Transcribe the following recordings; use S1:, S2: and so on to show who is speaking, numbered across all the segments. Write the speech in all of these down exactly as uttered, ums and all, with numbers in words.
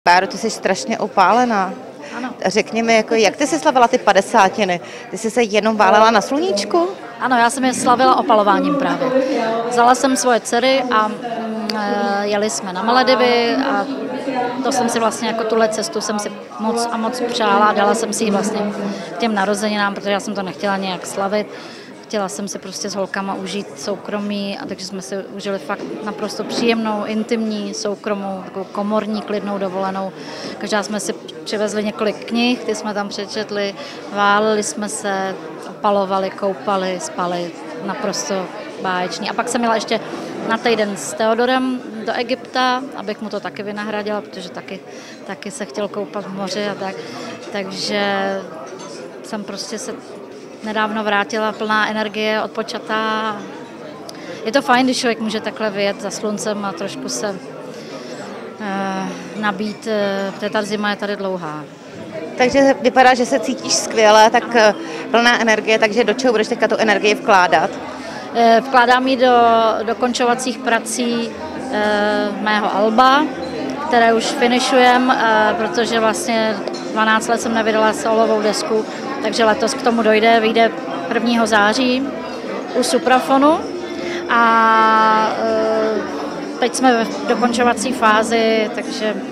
S1: Báro, ty jsi strašně opálená.
S2: Ano.
S1: Řekni mi, jako, jak ty jsi slavila ty padesátiny? Ty jsi se jenom válela na sluníčku?
S2: Ano, já jsem je slavila opalováním právě. Vzala jsem svoje dcery a mm, jeli jsme na Maledivy a to jsem si vlastně jako tuhle cestu jsem si moc a moc přála a dala jsem si ji vlastně k těm narozeninám, protože já jsem to nechtěla nějak slavit. Chtěla jsem si prostě s holkama užít soukromí, a takže jsme si užili fakt naprosto příjemnou, intimní, soukromou, takovou komorní, klidnou dovolenou. Každá jsme si přivezli několik knih, ty jsme tam přečetli, váleli jsme se, opalovali, koupali, spali, naprosto báječný. A pak jsem jela ještě na týden s Teodorem do Egypta, abych mu to taky vynahradila, protože taky, taky se chtěl koupat v moři a tak. Takže jsem prostě se nedávno vrátila plná energie, odpočatá. Je to fajn, když člověk může takhle vyjet za sluncem a trošku se e, nabít, protože ta zima je tady dlouhá.
S1: Takže vypadá, že se cítíš skvěle, tak ano. Plná energie, takže do čeho budeš teďka tu energii vkládat?
S2: E, vkládám ji do dokončovacích prací e, mého alba, které už finišujem, e, protože vlastně dvanáct let jsem nevydala solovou desku, takže letos k tomu dojde, vyjde prvního září u Suprafonu a e, teď jsme v dokončovací fázi, takže e,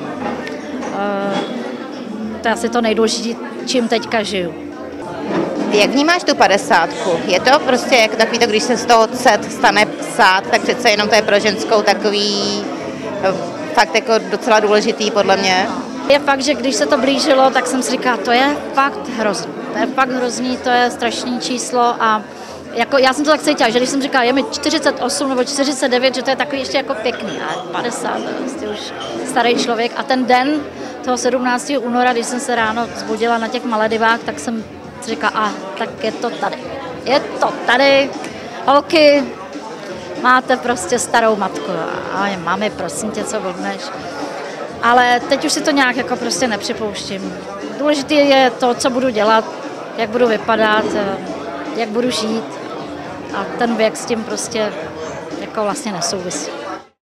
S2: to je asi to nejdůležitější, čím teďka žiju.
S1: Jak vnímáš tu padesátku? Je to prostě jako takový to, když se z toho cet stane psát, tak přece jenom to je pro ženskou takový fakt jako docela důležitý podle mě.
S2: Je fakt, že když se to blížilo, tak jsem si říkala, to je fakt hrozný. To je fakt hrozný, to je strašný číslo a jako, já jsem to tak cítila, že když jsem říkala, je mi čtyřicet osm nebo čtyřicet devět, že to je takový ještě jako pěkný, a padesát, to je vlastně už starý člověk. A ten den toho sedmnáctého února, když jsem se ráno zbudila na těch Maledivách, tak jsem si říkala, a tak je to tady. Je to tady, holky, máte prostě starou matku. A mami, prosím tě, co blbneš. Ale teď už si to nějak jako prostě nepřipouštím. Důležité je to, co budu dělat, jak budu vypadat, jak budu žít a ten věk s tím prostě jako vlastně nesouvisí.